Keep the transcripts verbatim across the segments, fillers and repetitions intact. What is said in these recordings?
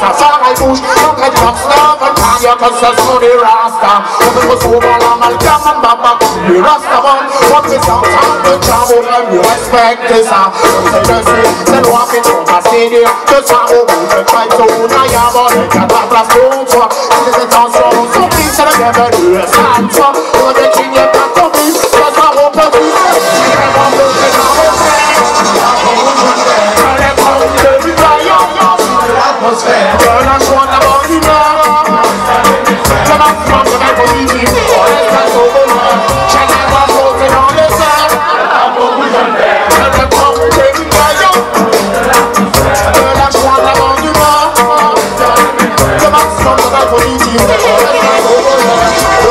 sa femme elle bouge, l'entrée du box là, elle carrière que ce sont des rastas. On peut recevoir l'amalgame, on va pas comme les rastamans. On présente le jam, on aime mieux respecter ça. C'est le suite, c'est loin que ton passé dire que ça au bout de fight zone. Là y'a bon, il y a de la place pour toi. Les intentions sont prises, c'est le bienvenu, ça à toi. On est qui n'est pas compris, ça sera au petit. Relâche-moi de la bonne humeur. Le maximum de mes positifs. On laisse la sauce au bonheur. Chacun va sauter dans les airs. Je vais prendre des bouteilles. Relâche-moi de la bonne humeur. Le maximum de mes positifs. On laisse la sauce au bonheur.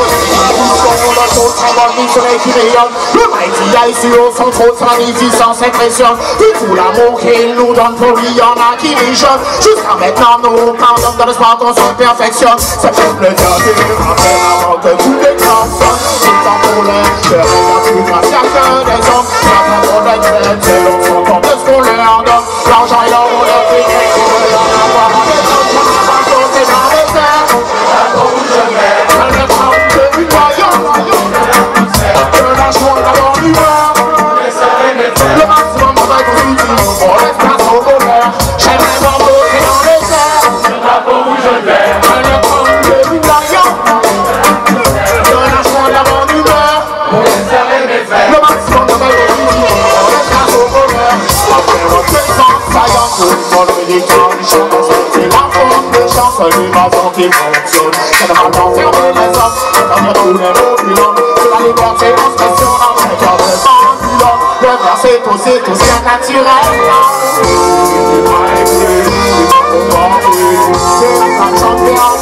Le soleil qui rayonne. Le mighty ici au son trop de magnificence impressionne. Et tout l'amour qu'il nous donne pour lui, y'en a qui déjeunent. Jusqu'à maintenant nous pardonne dans l'espoir qu'on se perfectionne. C'est peut-être le diable qui nous rappelle avant que tout déclenche. Tout temps pour l'air, le regard plus grâce à que des hommes. La façon d'être, c'est l'on s'entend de ce qu'on leur donne. L'argent et l'or, on leur fait des choses. On leur avoir en des choses, on leur avoir sauté dans les airs. Elle me prend de une voyante. Relâche-moi de la bonne humeur. Le maximum de ma positive. On laisse place au bonheur. J'aimerais voir bloquer dans les airs. Le drapeau où je vais. Je le prends de l'Union. Relâche-moi de la bonne humeur. Le maximum de ma positive. On laisse place au bonheur. Après votre présence saillante, tout le monde méditant, les chansons, c'est la forme de chanson, les maisons qui fonctionnent. C'est de maintenant fermer les hommes, attendre tous les opulents. La liberté d'expression dans le corps de ambulance. Le verre c'est aussi, tout c'est naturel. C'est la chanter en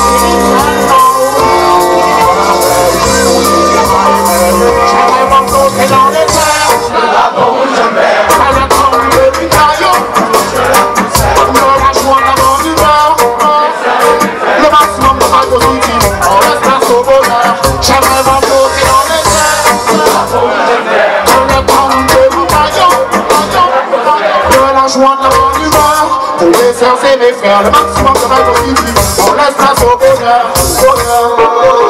j'aimerais m'en sauter dans les airs. Elle a tremblé depuis caillou. Relâche-moi de la bonne humeur. Le maximum de ma positive. On laisse place au bonheur. J'aimerais m'en sauter dans les airs. On le prend de boucaillon. Relâche-moi de la bonne humeur. Pour les sœurs et mes frères, le maximum de ma positive. On laisse place au bonheur. Bonheur.